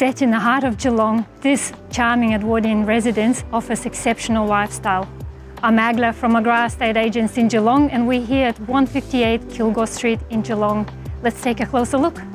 Set in the heart of Geelong, this charming Edwardian residence offers exceptional lifestyle. I'm Agla from McGrath Estate Agents in Geelong, and we're here at 158 Kilgour Street in Geelong. Let's take a closer look.